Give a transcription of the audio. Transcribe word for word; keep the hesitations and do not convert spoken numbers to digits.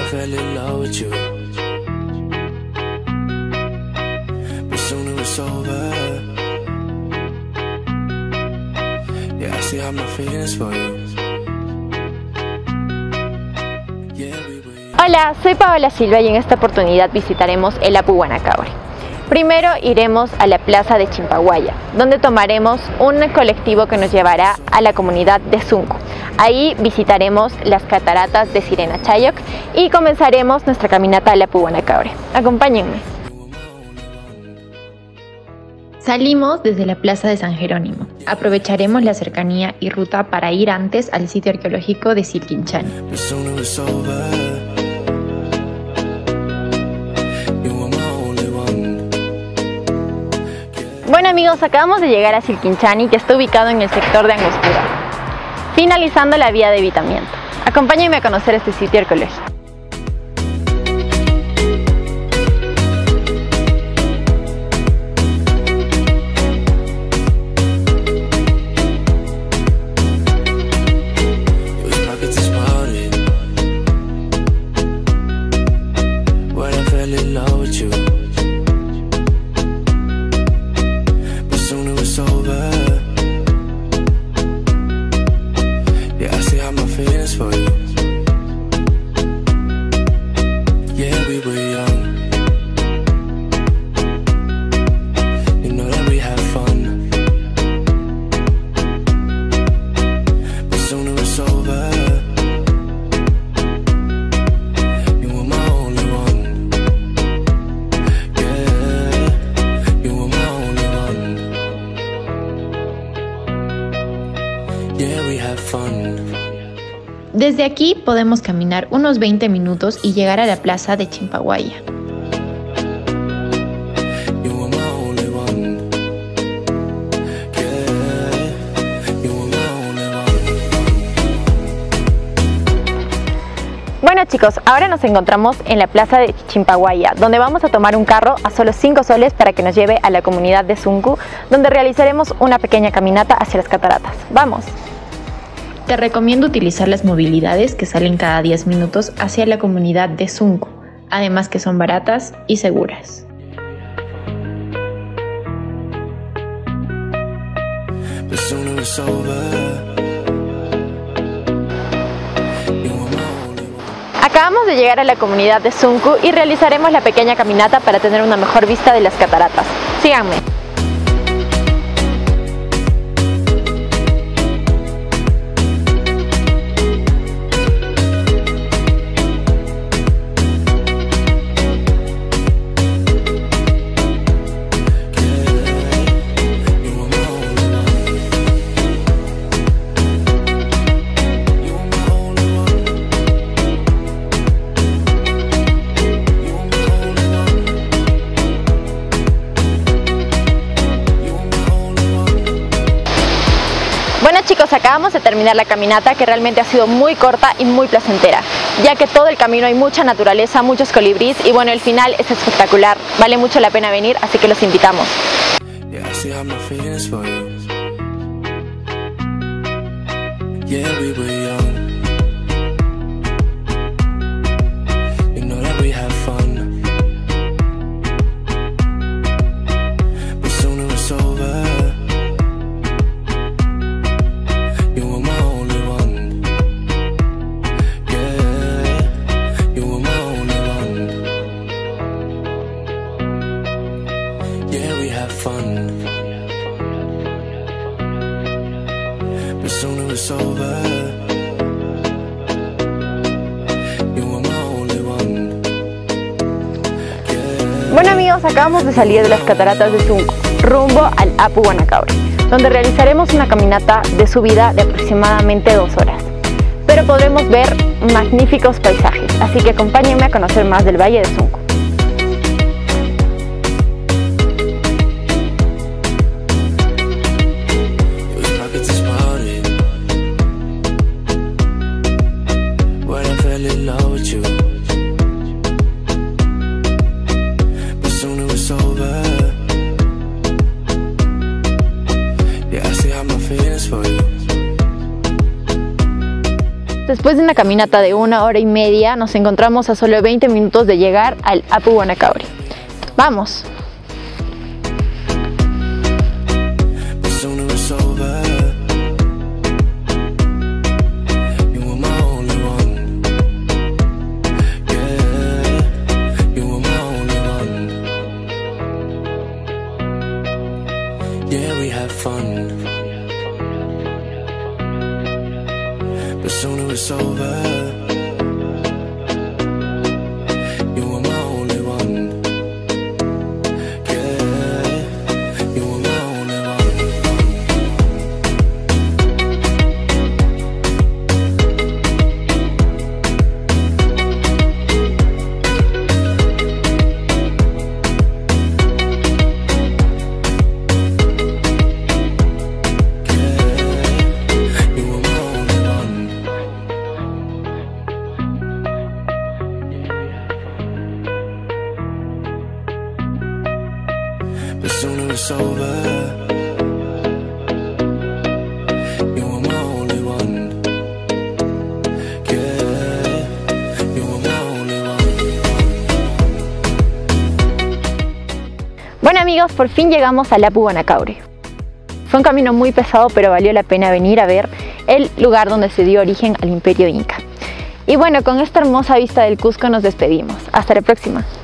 fell in love with you, but soon it was over. Yeah, I still have my feelings for you. Yeah, we were... Hola, soy Paola Silva y en esta oportunidad visitaremos el Apu Guanacabre. Primero iremos a la plaza de Chimpaguaya, donde tomaremos un colectivo que nos llevará a la comunidad de Zuncu. Ahí visitaremos las cataratas de Sirena Chayok y comenzaremos nuestra caminata al Apu Guanacabre. Acompáñenme. Salimos desde la plaza de San Jerónimo. Aprovecharemos la cercanía y ruta para ir antes al sitio arqueológico de Silquinchani. Bueno amigos, acabamos de llegar a Silquinchani, que está ubicado en el sector de Angostura, finalizando la vía de evitamiento. Acompáñenme a conocer este sitio arqueológico. Desde aquí podemos caminar unos veinte minutos y llegar a la plaza de Chimpaguaya. Bueno chicos, ahora nos encontramos en la plaza de Chimpaguaya, donde vamos a tomar un carro a solo cinco soles para que nos lleve a la comunidad de Zuncu, donde realizaremos una pequeña caminata hacia las cataratas. ¡Vamos! Te recomiendo utilizar las movilidades que salen cada diez minutos hacia la comunidad de Zuncu, además que son baratas y seguras. Acabamos de llegar a la comunidad de Zuncu y realizaremos la pequeña caminata para tener una mejor vista de las cataratas. Síganme. Bueno chicos, acabamos de terminar la caminata, que realmente ha sido muy corta y muy placentera, ya que todo el camino hay mucha naturaleza, muchos colibríes y bueno, el final es espectacular. Vale mucho la pena venir, así que los invitamos. Bueno amigos, acabamos de salir de las cataratas de Zuncu, rumbo al Apu Guanacabre, donde realizaremos una caminata de subida de aproximadamente dos horas. Pero podremos ver magníficos paisajes, así que acompáñenme a conocer más del Valle de Zuncu. Después de una caminata de una hora y media, nos encontramos a solo veinte minutos de llegar al Apu Guanacauri. ¡Vamos! Yeah, we had fun, but sooner it's over. You were my only one. Yeah, you were my only but sooner it's over. You were my only one. Yeah, you were my only one. Bueno amigos, por fin llegamos al Apu Guanacauri. Fue un camino muy pesado, pero valió la pena venir a ver el lugar donde se dio origen al Imperio Inca. Y bueno, con esta hermosa vista del Cusco nos despedimos. Hasta la próxima.